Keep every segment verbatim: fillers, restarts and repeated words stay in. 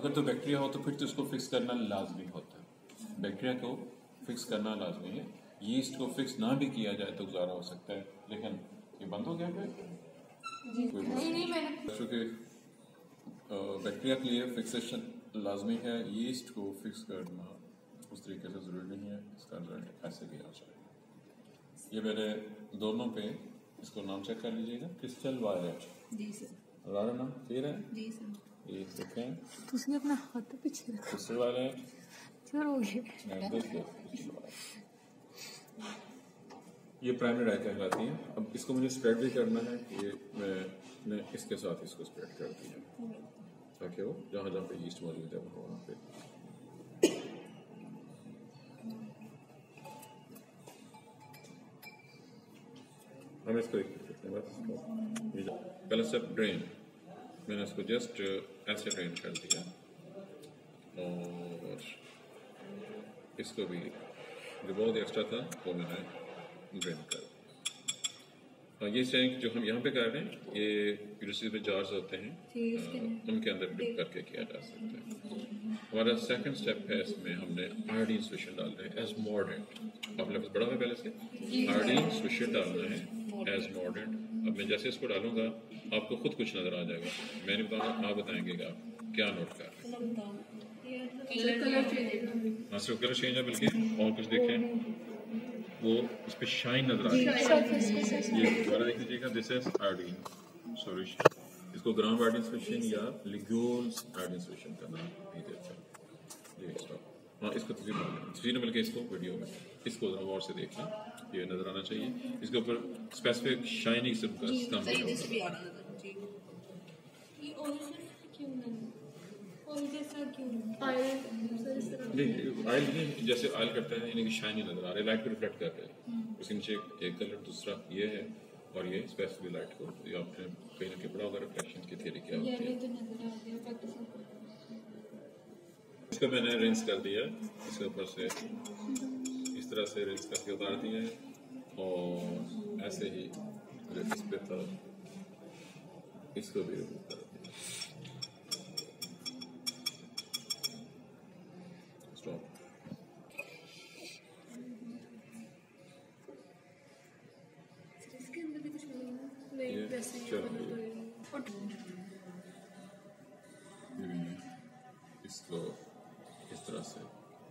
अगर तो बैक्टीरिया हो तो फिर तो इसको फिक्स करना लाजमी होता है। बैक्टीरिया को फिक्स करना लाजमी है। यीस्ट को फिक्स ना भी किया जाए तो गुजारा हो सकता है, लेकिन ये बंद हो गया क्या? नहीं नहीं मैंने चूँकि बैक्टीरिया के लिए फिक्सेशन लाजमी है, यीस्ट को फिक्स करना उस तरीके से ज़रूरी नहीं है। इसका रिजल्ट ऐसे भी आ जाए। ये मेरे दोनों पे इसको नाम चेक कर लीजिएगा। क्रिस्टल वायलेट जी सर, रारा नाम क्लियर है जी सर। ये देखें, तुझे अपना हाथ पीछे रखो। क्रिस्टल वायलेट चलो हो गया। देखिए ये प्राइमरी डाई कहलाती है। अब इसको मुझे स्प्रेड भी करना है। ये मैंने इसके साथ इसको स्प्रेड कर दिया ताकि वो जहाँ जहाँ पे यीस्ट मौजूद है वो वहाँ पे हम इसको एक पहले सब ड्रेन, मैंने इसको जस्ट ऐसे ड्रेन कर दिया और इसको भी जो बहुत एक्स्ट्रा था वो मैंने ड्रेन कर दिया। और ये टैंक जो हम यहाँ पे कर रहे हैं ये यूनिवर्सिटी में जार्स होते हैं, उनके अंदर डिप करके किया जा सकता है। हमारा सेकंड स्टेप है, इसमें हमने आयोडीन सोल्यूशन डाल रहे हैं एज मॉडरेट। आप लफ्ज़ बड़ा है पहले से, आयोडीन सोल्यूशन डालना है एज मॉडरेट। अब मैं जैसे इसको डालूंगा आपको खुद कुछ नजर आ जाएगा, मैं नहीं बताऊंगा, आप बताएंगे कि आप क्या नोट कर रहे हैं। सिर्फ कलर चेंज है, बल्कि और कुछ देखें वो इस पे शाइन नजर आ रही है। ये दोबारा देख लीजिएगा, दिस इज आयोडीन सॉल्यूशन। इसको ग्राम आयोडीन सॉल्यूशन या लिग्यूल्स आयोडीन सॉल्यूशन का नाम भी देते हैं। ये इसका हाँ इसको तस्वीर मिल के इसको वीडियो में इसको जरा गौर से देख लें, ये नजर आना चाहिए। इसके ऊपर स्पेसिफिक शाइनिंग से काम किया होगा। नहीं ऑयल नहीं, जैसे ऑयल करता है यानी कि शाइनी नजर आ रहा है, लाइट को रिफ्लेक्ट कर रहे हैं। उसके नीचे एक कलर, दूसरा ये है और ये स्पेसिफिक लाइट को आपने कहीं ना कहीं पढ़ा होगा रिफ्लेक्शन की थ्योरी क्या होती है। इसको मैंने रिंस कर दिया, इसके ऊपर से इस तरह से रिंस करके उतार दिया है और ऐसे ही जो इस पे था इसको भी रिमूव कर दिया। इसको इस तरह से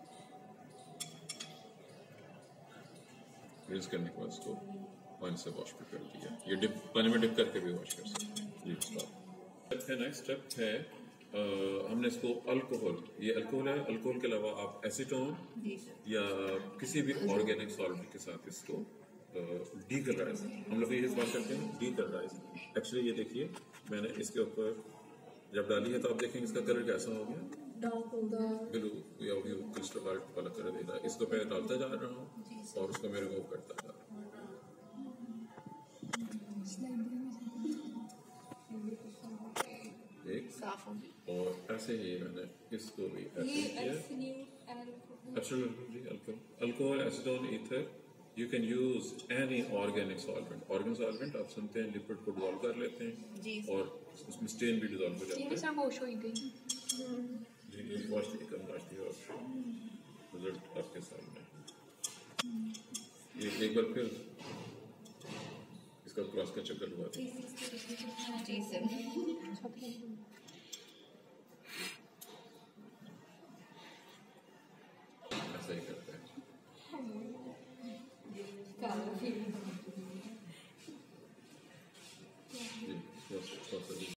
रिंस करने के बाद इसको पानी से वॉश भी कर दिया। ये डिप पानी में डिप करके भी वॉश कर सकते हैं। स्टेप है, नेक्स्ट स्टेप है आ, हमने इसको अल्कोहल, ये अल्कोहल है, अल्कोहल के अलावा आप एसीटोन या किसी भी ऑर्गेनिक सॉल्वेंट के साथ इसको डीकलराइज, हम लोग ये बात करते हैं डीकलराइज। एक्चुअली ये देखिए मैंने इसके ऊपर जब डाली है तो आप देखेंगे इसका कलर कैसा हो गया, ब्लू या क्रिस्टल वाइट वाला कलर देगा। इसको मैं डालता जा रहा हूँ और उसको मैं रिमूव करता जा रहा हूँ। और ऐसे ही मैंने इसको भी ऐसे किया। Alcohol, acetone, ether, you can use any organic solvent. Organic solvent आप सुनते हैं लिक्विड को डिसॉल्व कर लेते हैं और उसमें स्टेन भी डिसॉल्व हो जाता है। जी वॉश कम रिजल्ट आपके सामने। ये एक बार फिर इसका क्रॉस का चक्कर हुआ था। जी सर।